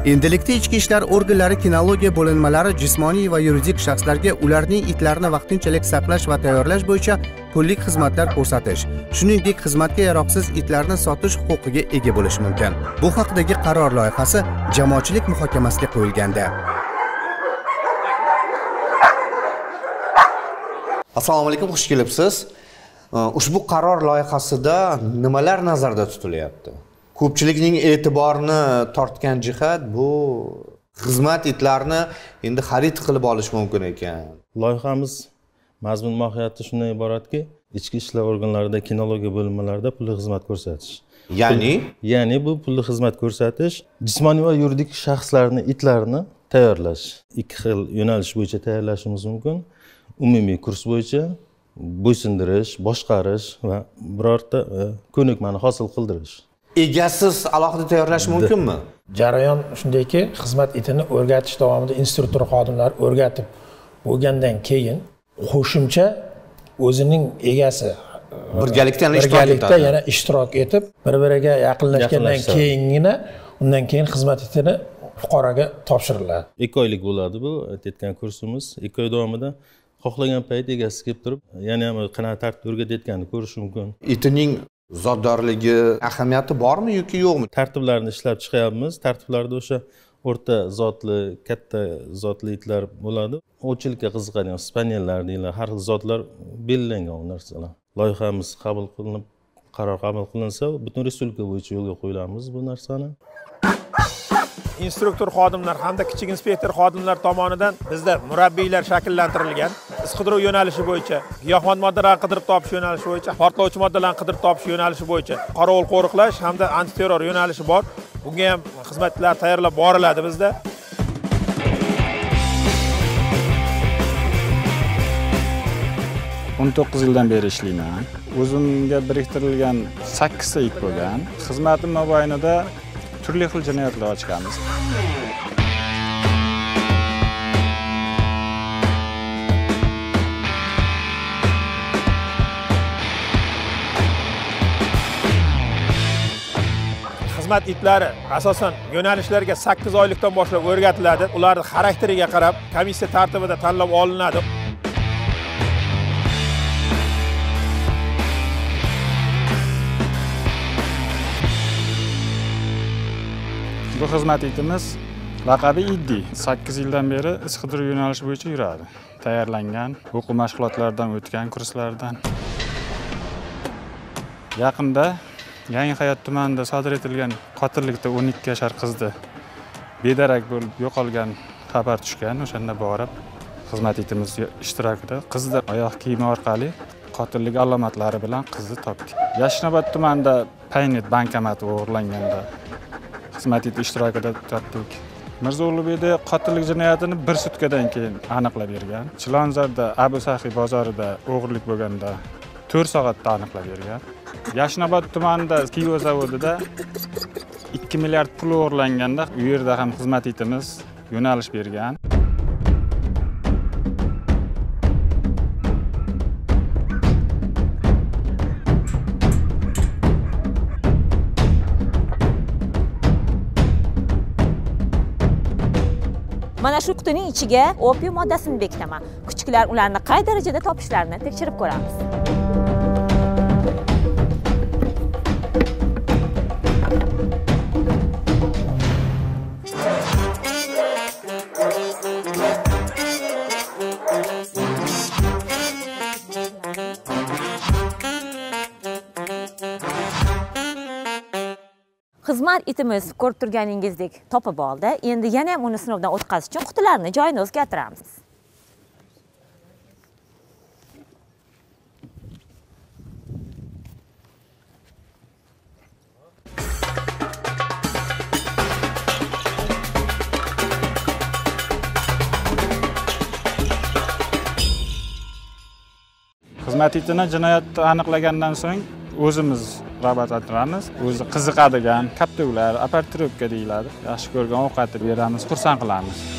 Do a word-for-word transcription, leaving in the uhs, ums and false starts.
Endilikda ichki ishlar organlari kinologiya bo'linmalari jismoniy va yuridik shaxslarga ularning itlarini vaqtinchalik saqlash va tayyorlash bo'yicha pullik xizmatlar ko'rsatish, shuningdek xizmatga yaroqsiz itlarni sotish huquqiga ega bo'lishi mumkin. Bu haqdagi qaror loyihasi jamoatchilik muhokamasiga qo'yilganda. Assalomu alaykum, xush kelibsiz. Ushbu qaror loyihasida nimalar nazarda tutilyapti? Ko'pchilikning e'tiborini tortgan jihat bu xizmat itlarini endi xarid qilib olish mumkin ekan. Loyihamiz mazmun mohiyati shundan iboratki, ichki ishlar organlarida, kinologiya bo'linmalarida pulli xizmat ko'rsatish. Ya'ni, ya'ni bu pulli xizmat ko'rsatish jismoniy va yuridik shaxslarning itlarini tayyorlash. Ikki xil yo'nalish bo'yicha tayyorlashimiz mumkin. Umumiy kurs bo'yicha bo'ysundirish, boshqarish va birorta ko'nikmani hosil qildirish. Egasiz alohida tayyorlash mumkinmi? Jarayon shundayki, xizmat itini o'rgatish davomida instruktor xodimlar o'rgatib bo'lgandan keyin qo'shimcha o'zining egasi birgalikda birgalikda yana ishtirok etib, bir-biriga yaqinlashgandan keyingina undan keyin xizmat itini fuqaroga topshiriladi. ikki oylik bo'ladi bu aytayotgan kursimiz. ikki oy davomida xohlagan payt egasi kelib turib, yana ham qanaqa tartibda o'rgatayotganini ko'rish mumkin. Itining zotdorligi ahamiyati bormi yoki yo'qmi? Tartiblarni ishlab chiqyapmiz. Tartiblarda o'sha o'rta zotli, katta zotli itlar bo'ladi. Ovchilikka qiziqadigan spaniellar deyiladi. Har xil zotlar belgilangan u narsalar. Loyihamiz qabul qilinib, qaror qabul qilinsa, butun respublika bo'yicha yo'lga qo'yilamiz bu narsani. Instruktor xodimlar hamda kichik inspektor xodimlar tomonidan bizda murabbiylar shakllantirilgan. Qidiruv yo'nalishi bo'yicha, giyohvand moddalarni qidirib topish yo'nalishi bo'yicha, portlovchi moddalarni qidirib topish yo'nalishi bo'yicha, qorovul qo'riqlash hamda antiterror yo'nalishi bor. Bunga ham xizmatlar tayyorlab boriladi bizda. o'n to'qqiz yildan beri ishlayman. O'zimga biriktirilgan sakkiz ta it bo'lgan. Xizmatim mobaynida turli xil jinoyatlar ochganmiz. Xizmat itlari asosan yo'nalishlarga sakkiz oylikdan boshlab o'rgatiladi. Ularning xarakteriga qarab komissiya tartibida tanlab olinadi. Bu xizmat itimiz laqabi Iddi. sakkiz yildan beri qidiruv yo'nalishi bo'yicha yuradi. Tayyorlangan, o'quv mashg'ulotlaridan o'tgan, kurslardan. Yaqinda Yangi Hayot tumanida sodir etilgan qotillikda o'n ikki yashar qizni bedarak bo'lib yo'qolgan xabar tushgan. O'shanda borib xizmat itimiz ishtirokida qizni oyoq kiyimi orqali qotillik alomatlari bilan qizni topdik. Yashnobod tumanida Paynet bankomati o'g'irlanganda xizmat iti ishtirokida topdik. Mirzo-Ulug'bekda qotillik jinoyatini bir sutkadan keyin aniqlab bergan. Chilonzorda Abu Saxiy bozorida o'g'irlik bo'lganda to'rt soatda aniqlab bergan. Yashnobod tumanida Kiyo zavodida ikki milliard pul o'g'irlanganda u yerda ham xizmat itimiz yo'nalish bergan. Mana shu qutining ichiga opium moddasini bekitaman. Kuchuklar ularni qay darajada topishlarini tekshirib ko'ramiz. Xizmat itimiz ko'rib turganingizdek topib oldi. Endi yana ham uni sinovdan o'tkazish uchun qutilarni joyini o'zgartiramiz. Xizmat itini jinoyatni aniqlagandan so'ng o'zimiz rag'batlantiramiz. O'zi qiziqadigan kaptovlar, apartirovka deyiladi. Yaxshi ko'rgan ovqatni beramiz, xursand qilamiz.